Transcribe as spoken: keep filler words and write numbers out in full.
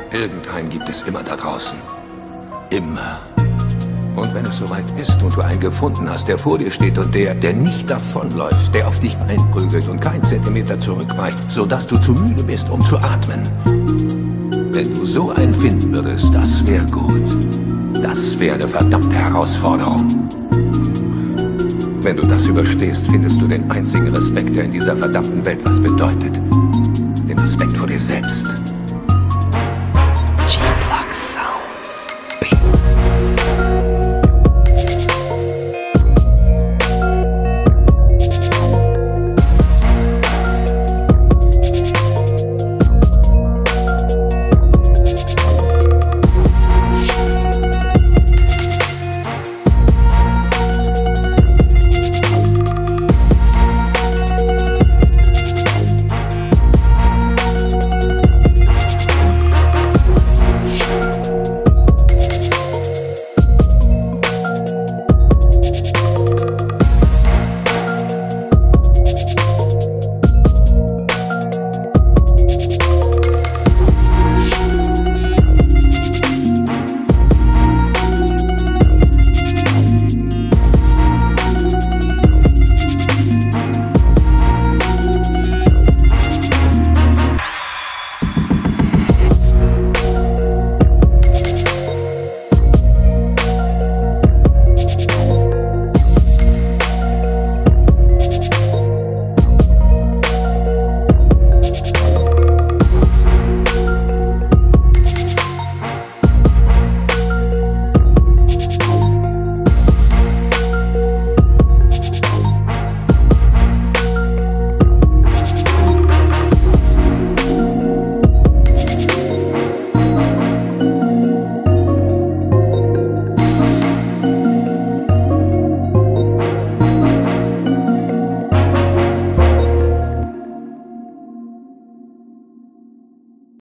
Irgendeinen gibt es immer da draußen. Immer. Und wenn es soweit ist und du einen gefunden hast, der vor dir steht und der, der nicht davonläuft, der auf dich einprügelt und keinen Zentimeter zurückweicht, sodass du zu müde bist, um zu atmen. Wenn du so einen finden würdest, das wäre gut. Das wäre eine verdammte Herausforderung. Wenn du das überstehst, findest du den einzigen Respekt, der in dieser verdammten Welt was bedeutet. Den Respekt vor dir selbst.